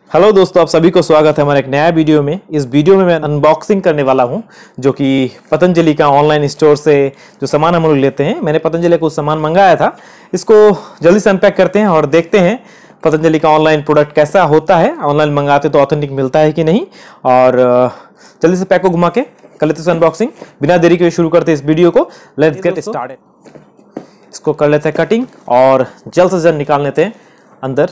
Hello दोस्तों, आप सभी को स्वागत है हमारे एक नया वीडियो में। इस वीडियो में मैं अनबॉक्सिंग करने वाला हूं, जो कि पतंजलि का ऑनलाइन स्टोर से जो सामान हम लोग लेते हैं। मैंने पतंजलि का कुछ सामान मंगाया था, इसको जल्दी से अनपैक करते हैं और देखते हैं पतंजलि का ऑनलाइन प्रोडक्ट कैसा होता है। ऑनलाइन मंगाते तो ऑथेंटिक मिलता है कि नहीं, और जल्दी से पैक को घुमा के कर लेते हैं अनबॉक्सिंग। बिना देरी के शुरू करते हैं इस वीडियो को। Let's get started. इसको कर लेते हैं कटिंग और जल्द से जल्द निकाल लेते हैं अंदर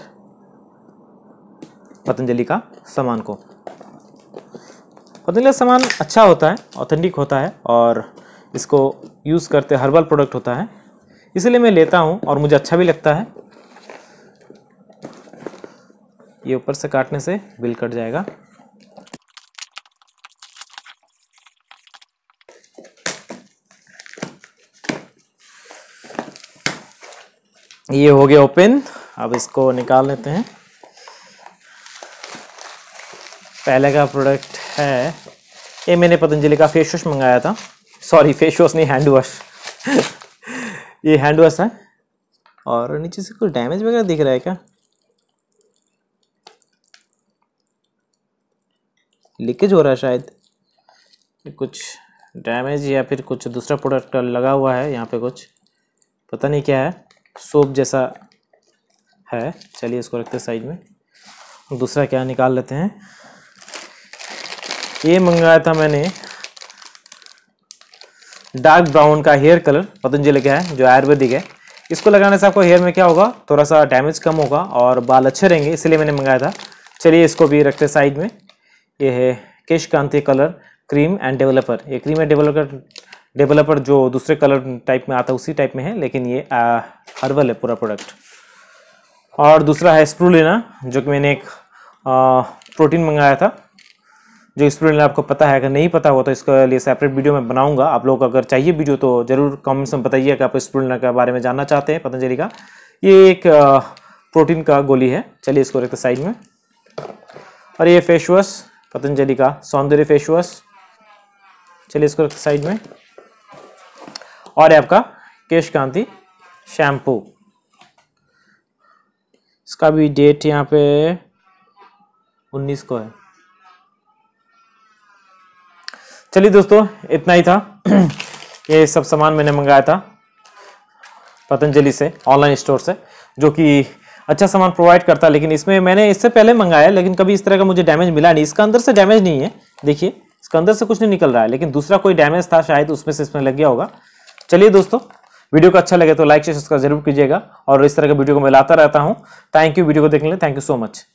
पतंजलि का सामान को। पतंजलि का सामान अच्छा होता है, ऑथेंटिक होता है और इसको यूज़ करते हर्बल प्रोडक्ट होता है, इसलिए मैं लेता हूं और मुझे अच्छा भी लगता है। ये ऊपर से काटने से बिल कट जाएगा। ये हो गया ओपन। अब इसको निकाल लेते हैं। पहले का प्रोडक्ट है ये, मैंने पतंजलि का फेस वॉश मंगाया था। सॉरी, फेस वॉश नहीं, हैंड वॉश। ये हैंड वॉश है और नीचे से कुछ डैमेज वगैरह दिख रहा है क्या? लीकेज हो रहा है शायद, कुछ डैमेज या फिर कुछ दूसरा प्रोडक्ट लगा हुआ है यहाँ पे, कुछ पता नहीं क्या है, सोप जैसा है। चलिए इसको रखते हैं साइड में। दूसरा क्या निकाल लेते हैं। ये मंगाया था मैंने डार्क ब्राउन का हेयर कलर, पतंजलि का है, जो आयुर्वेदिक है। इसको लगाने से आपको हेयर में क्या होगा, थोड़ा सा डैमेज कम होगा और बाल अच्छे रहेंगे, इसलिए मैंने मंगाया था। चलिए इसको भी रखते साइड में। ये है Kesh Kanti colour cream and developer. ये क्रीम एंड डेवलपर जो दूसरे कलर टाइप में आता है उसी टाइप में है, लेकिन ये हर्बल है पूरा प्रोडक्ट। और दूसरा है स्प्रुलिना, जो कि मैंने एक प्रोटीन मंगाया था। जो स्प्रुलिना आपको पता है, अगर नहीं पता हो तो इसके लिए सेपरेट वीडियो मैं बनाऊंगा। आप लोग अगर चाहिए वीडियो तो जरूर कमेंट्स में बताइए कि आप स्प्रुलिना के बारे में जानना चाहते हैं पतंजलि का। ये एक प्रोटीन का गोली है। चलिए इसको रखते साइड में। और ये फेस वॉश, पतंजलि का सौंदर्य फेस वॉश। चलिए इसको रखते साइड में। और ये आपका केश कांति शैम्पू। इसका भी डेट यहाँ पे 19 को है। चलिए दोस्तों, इतना ही था। ये सब सामान मैंने मंगाया था पतंजलि से, ऑनलाइन स्टोर से, जो कि अच्छा सामान प्रोवाइड करता है। लेकिन इसमें मैंने इससे पहले मंगाया, लेकिन कभी इस तरह का मुझे डैमेज मिला नहीं। इसका अंदर से डैमेज नहीं है, देखिए इसका अंदर से कुछ नहीं निकल रहा है, लेकिन दूसरा कोई डैमेज था शायद, उसमें से इसमें लग गया होगा। चलिए दोस्तों, वीडियो को अच्छा लगे तो लाइक शेयर सब्सक्राइब जरूर कीजिएगा और इस तरह के वीडियो को मैं लाता रहता हूँ। थैंक यू वीडियो को देखने के लिए, थैंक यू सो मच।